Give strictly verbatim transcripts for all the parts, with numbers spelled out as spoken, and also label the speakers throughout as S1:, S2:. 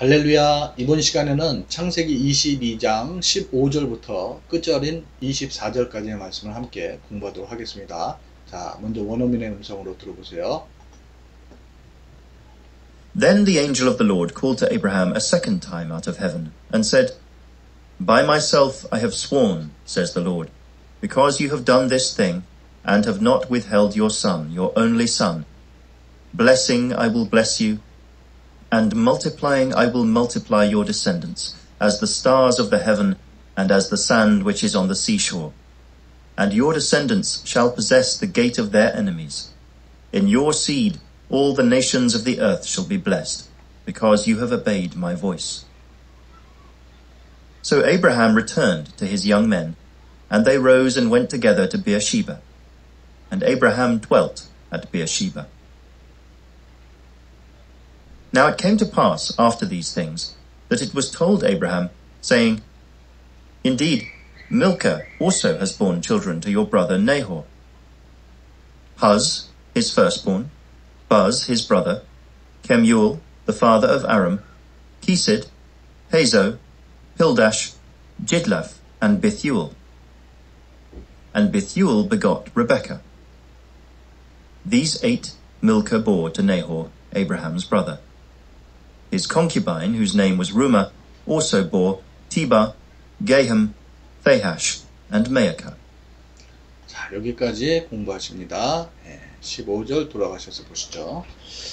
S1: 할렐루야. 이번 시간에는 창세기 이십이 장 십오 절부터 끝절인 이십사 절까지의 말씀을 함께 공부하도록 하겠습니다. 자, 먼저 원어민의 음성으로 들어보세요.
S2: Then the angel of the Lord called to Abraham a second time out of heaven, and said, By myself I have sworn, says the Lord, because you have done this thing, and have not withheld your son, your only son. Blessing I will bless you, and multiplying I will multiply your descendants, as the stars of the heaven, and as the sand which is on the seashore. And your descendants shall possess the gate of their enemies. In your seed all the nations of the earth shall be blessed, because you have obeyed my voice. So Abraham returned to his young men, and they rose and went together to Beersheba. And Abraham dwelt at Beersheba. Now it came to pass after these things, that it was told Abraham, saying, Indeed, Milcah also has borne children to your brother Nahor. Huz, his firstborn, Buz, his brother, Kemuel, the father of Aram, Kesed, Hazo, Pildash, Jidlaph, and Bethuel. And Bethuel begot Rebekah. These eight Milcah bore to Nahor, Abraham's brother. His concubine, whose name was Reumah, also bore Tebah, Gaham, Thahash, and Maacah.
S1: 자, 여기까지 공부하십니다. 네, 십오 절 돌아가셔서 보시죠.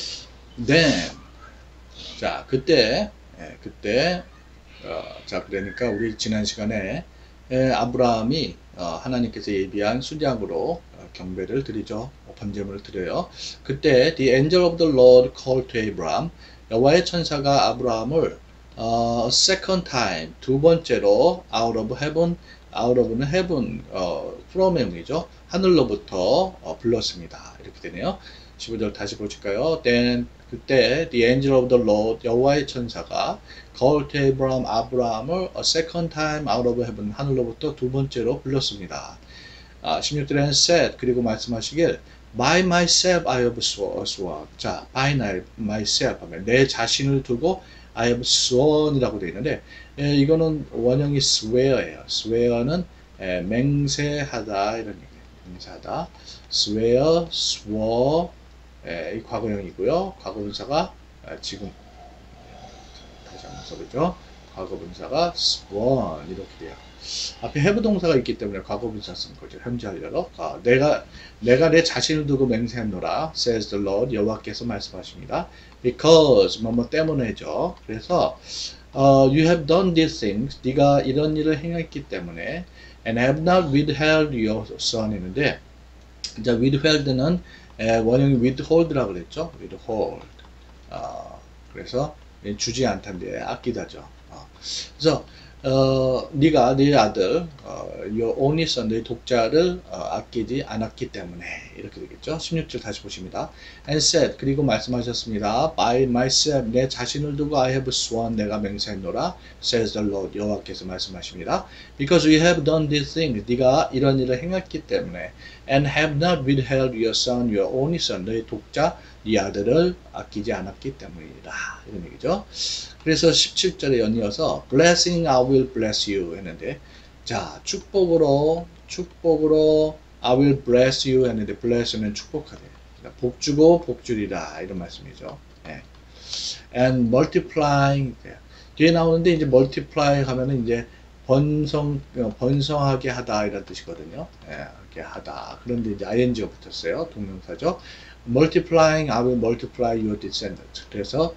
S1: 네. 자, 그때, 네, 그때, 어, 자, 그러니까 우리 지난 시간에 에, 아브라함이 어, 하나님께서 예비한 순양으로 어, 경배를 드리죠. 번제물을 드려요. 그때 the angel of the Lord called to Abraham. 여호와의 천사가 아브라함을 어, second time 두 번째로 out of heaven, out of는 heaven 어, from의 의미죠. 하늘로부터 어, 불렀습니다. 이렇게 되네요. 십오 절 다시 보실까요? Then 그때 the angel of the Lord 여호와의 천사가 called to Abraham 아브라함을 a second time out of heaven 하늘로부터 두 번째로 불렀습니다. 아, 십육 절에는 said 그리고 말씀하시길 By myself I have sworn. 자, by myself 하면 내 자신을 두고 I have sworn이라고 되어 있는데 에, 이거는 원형이 swear예요. swear는 에, 맹세하다 이런 얘기예요. 맹세하다. swear, swore 에, 이 과거형이고요. 과거분사가 에, 지금 다시 한번 써보죠. 과거분사가 sworn 이렇게 돼요. 앞에 have 동사가 있기 때문에 과거분사 쓴 거죠. 현재 완료로. 아, 내가 내가 내 자신을 두고 맹세하노라. says the Lord. 여호와께서 말씀하십니다. Because 뭐뭐 때문에죠. 그래서 uh, you have done these things. 네가 이런 일을 행했기 때문에 and have not withheld your son 했는데 자 withheld는 에, 원형이 withhold라고 그랬죠. withhold. 어, 그래서 주지 않다인데 아끼다죠. 어, 그래서 어, 네가 네 아들, 어, your only son, 네 독자를 어, 아끼지 않았기 때문에 이렇게 되겠죠. 십육 절 다시 보십니다. And said 그리고 말씀하셨습니다. By myself 내 자신을 두고 I have sworn 내가 맹세했노라. Says the Lord 여호와께서 말씀하십니다. Because we have done these things 네가 이런 일을 행했기 때문에 and have not withheld your son, your only son, 너의 독자, 네 아들을 아끼지 않았기 때문이다. 이런 얘기죠. 그래서 십칠 절에 연이어서 blessing I will bless you 했는데 자 축복으로 축복으로 I will bless you 했는데 bless는 축복하다. 그러니까 복 주고 복 주리라 이런 말씀이죠. 네. And multiplying 뒤에 나오는데 이제 multiply 하면은 이제 번성 번성하게 하다 이런 뜻이거든요. 네, 이렇게 하다. 그런데 이제 ing가 붙었어요. 동명사죠. multiplying I will multiply your descendants. 그래서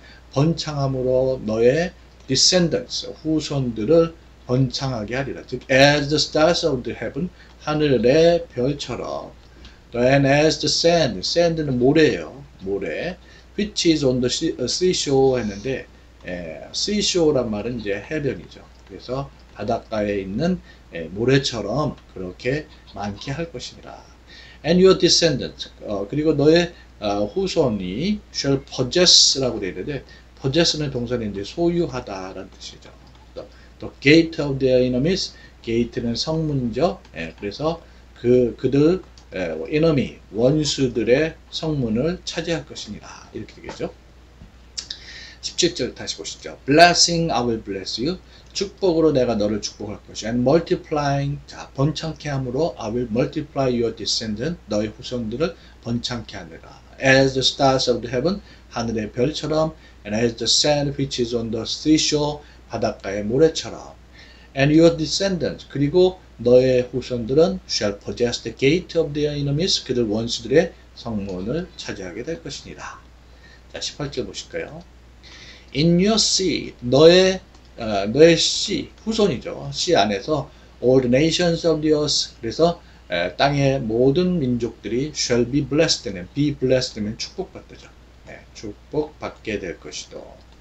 S1: 번창함으로 너의 descendants 후손들을 번창하게 하리라. 즉 as the stars of the heaven 하늘의 별처럼 and as the sand sand는 모래예요. 모래 which is on the seashore 했는데 에, seashore란 말은 이제 해변이죠. 그래서 바닷가에 있는 에, 모래처럼 그렇게 많게 할 것이니라. And your descendants 어, 그리고 너의 어, 후손이 shall possess라고 되어 있는데 possess는 동사는 이제 소유하다라는 뜻이죠. The, the gate of their enemies, gate는 성문이죠. 예, 그래서 그 그들 예, enemy 원수들의 성문을 차지할 것이니라 이렇게 되겠죠. 십칠 절 다시 보시죠. Blessing I will bless you. 축복으로 내가 너를 축복할 것이야. And multiplying, 자, 번창케 함으로 I will multiply your descendant, 너의 후손들을 번창케 하느라. As the stars of the heaven, 하늘의 별처럼, and as the sand which is on the seashore, 바닷가의 모래처럼. And your descendants, 그리고 너의 후손들은 shall possess the gate of their enemies, 그들 원수들의 성문을 차지하게 될 것이니라. 자, 십팔 절 보실까요? In your seed, 너의 어, 너의 씨, 후손이죠. 씨 안에서 all the nations of the earth, 그래서 에, 땅의 모든 민족들이 shall be blessed는 be blessed면 축복받죠. 네, 축복받게 될 것이다.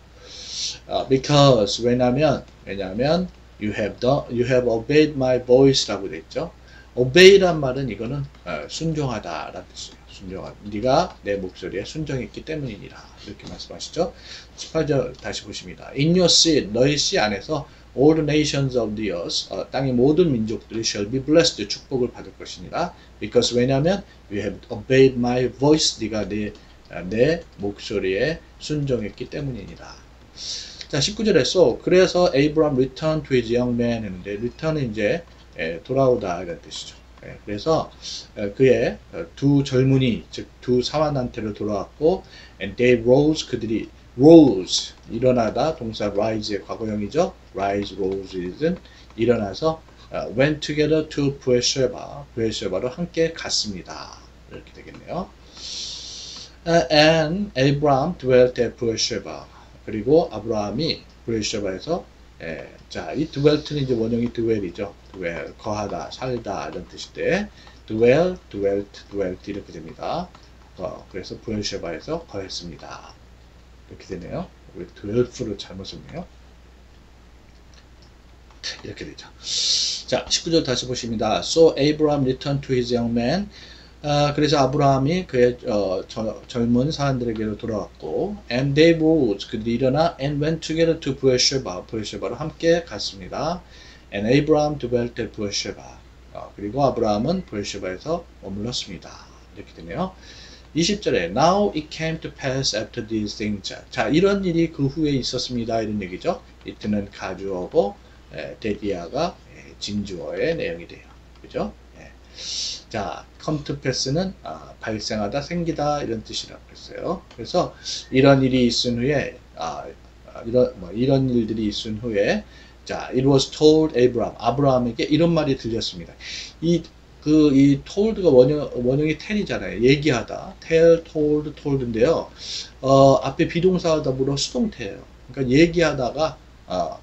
S1: 어, because 왜냐면 왜냐면 you have done, you have obeyed my voice라고 돼 있죠. obey란 말은 이거는 어, 순종하다라는 뜻이에요. 순종하다. 네가 내 목소리에 순종했기 때문이니라. 이렇게 말씀하시죠. 십팔 절 다시 보십니다. In your seed, 너의 씨 안에서 all the nations of the earth, 어, 땅의 모든 민족들이 shall be blessed, 축복을 받을 것이니라. Because 왜냐하면 you have obeyed my voice, 네가 내, 내 목소리에 순종했기 때문이니라. 자, 십구 절에서 그래서 Abraham returned to his young man 했는데 return은 이제 에, 돌아오다 이런 뜻이죠. 예, 그래서 에, 그의 두 젊은이 즉 두 사환한테로 돌아왔고 and they rose 그들이 rose 일어나다 동사 rise의 과거형이죠. rise rose는 일어나서 uh, went together to Beersheba 베르셰바로 함께 갔습니다. 이렇게 되겠네요. Uh, and Abraham dwelt at Beersheba 그리고 아브라함이 베르셰바에서 예, 자, 이 dwelt는 이제 원형이 dwell이죠. dwell, 거하다, 살다 이런 뜻인데 dwell, dwelt, dwelt 이렇게 됩니다. 어, 그래서 베르셰바에서 거했습니다. 이렇게 되네요. 왜 dwell프를 잘못 썼네요. 이렇게 되죠. 자, 십구 절 다시 보십니다. So Abraham returned to his young man. 아, 그래서 아브라함이 그의 어, 저, 젊은 사람들에게로 돌아왔고 and they rose 그들이 일어나 and went together to Beersheba 베르셰바로 함께 갔습니다. and Abraham dwelt at Beersheba 어, 그리고 아브라함은 베르셰바에서 머물렀습니다. 이렇게 되네요. 이십 절에 now it came to pass after these things 자 이런 일이 그 후에 있었습니다. 이런 얘기죠. it는 가주어고 데디아가 진주어의 내용이 돼요. 그죠? 자, come to pass는 아, 발생하다, 생기다 이런 뜻이라고 했어요. 그래서 이런 일이 있은 후에 아, 이런 뭐 이런 일들이 있은 후에 자, it was told Abraham 아브라함에게 이런 말이 들렸습니다. 이 그 이 told가 원형 원형이 tell이잖아요. 얘기하다, tell, told, told인데요. 어, 앞에 비동사와 더불어 수동태예요. 그러니까 얘기하다가 아,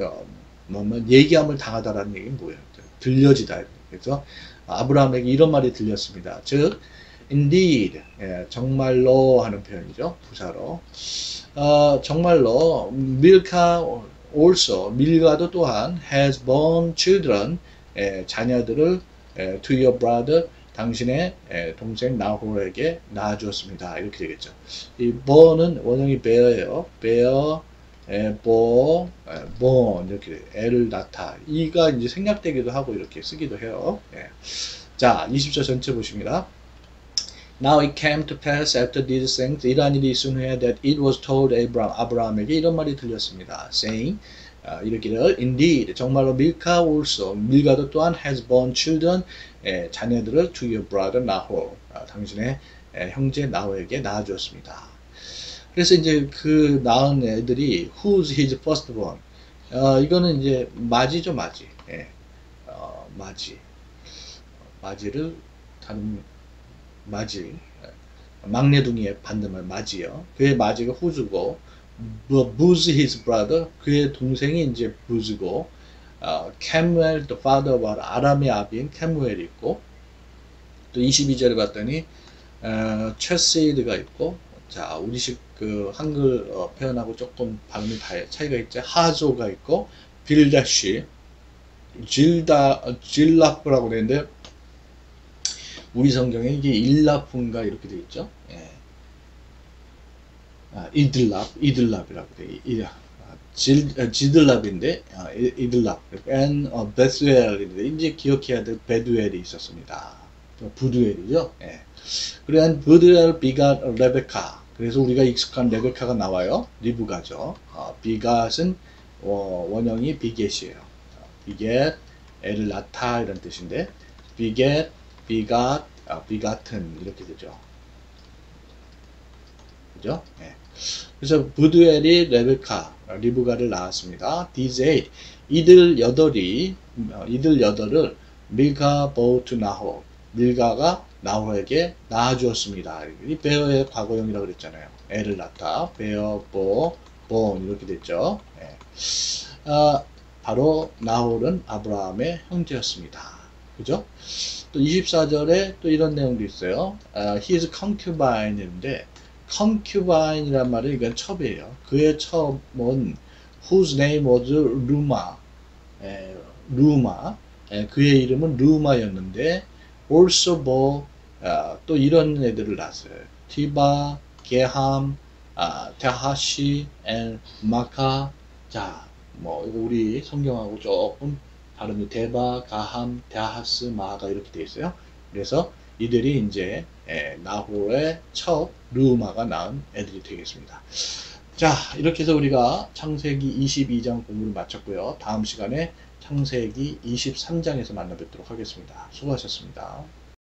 S1: 뭐 얘기함을 당하다라는 얘기는 뭐예요? 들려지다. 그래서 아브라함에게 이런 말이 들렸습니다. 즉, indeed, 예, 정말로 하는 표현이죠. 부사로. 어, 정말로, 밀카 also, 밀가도 또한 has born children, 예, 자녀들을 예, to your brother, 당신의 예, 동생 나홀에게 낳아주었습니다. 이렇게 되겠죠. 이 born은 원형이 bear예요. bear, 에, 보, 에, born 이렇게 애를 낳다. 이가 이제 생략되기도 하고 이렇게 쓰기도 해요. 예. 자, 이십 절 전체 보십니다. Now it came to pass after these things 이러한 일이 있은 후에 that it was told Abraham 아브라함에게 이런 말이 들렸습니다. saying 아, 이르기를 indeed 정말로 밀카 also 밀가도 또한 has born children 에, 자녀들을 to your brother Nahor 아, 당신의 에, 형제 나홀에게 낳아주었습니다. 그래서 이제 그 낳은 애들이 who's his firstborn 어, 이거는 이제 맞이죠 맞이 예. 어, 맞이 맞이를 다른 맞이 막내둥이의 반대말 맞이요. 그의 맞이가 who's고 who's his brother 그의 동생이 이제 who's고 어, Kemuel the father of 아람의 아비인 케무엘이 있고 또 이십이 절에 봤더니 어, 체세이드가 있고 자 우리식 그 한글 어, 표현하고 조금 발음이 차이가 있죠. 하조가 있고 빌다시 질다 질라프라고 되는데 우리 성경에 이게 일라프인가 이렇게 되어 있죠. 예. 아, 이들랍 이들랍이라고 돼. 이, 아, 질 지들랍인데 아, 이들랍 and 어, 베스웰인데 이제 기억해야 될 베두엘이 있었습니다. 부두엘이죠. 예. 그리고 부두엘 비가 레베카 그래서 우리가 익숙한 레베카가 나와요. 리브가죠. 어, 비갓은 어, 원형이 비겟이에요. 비겟, 애를 낳다 이런 뜻인데 비겟, 비갓, 아, 비갓은 이렇게 되죠. 그죠? 네. 그래서 부두엘이 레베카, 리브가를 낳았습니다. These eight, 이들 여덟이, 이들 여덟을 밀가 보트 나호, 밀가가 나호에게 낳아주었습니다. 이 베어의 과거형이라고 그랬잖아요. 애를 낳다, 베어, 보, 본 이렇게 됐죠. 네. 아, 바로 나홀은 아브라함의 형제였습니다. 그죠? 또 이십사 절에 또 이런 내용도 있어요. Uh, his concubine인데 concubine이란 말은 이건 첩이에요. 그의 첩은 whose name was 루마, 에, 루마. 에, 그의 이름은 루마였는데 also bore 아, 또 이런 애들을 낳았어요. 티바, 게함, 아, 테하시, 앤 마카. 자, 뭐 이거 우리 성경하고 조금 다른 데바, 가함, 데하스, 마가 이렇게 돼 있어요. 그래서 이들이 이제 에, 나홀의 첫 르우마가 낳은 애들이 되겠습니다. 자, 이렇게 해서 우리가 창세기 이십이 장 공부를 마쳤고요. 다음 시간에 창세기 이십삼 장에서 만나 뵙도록 하겠습니다. 수고하셨습니다.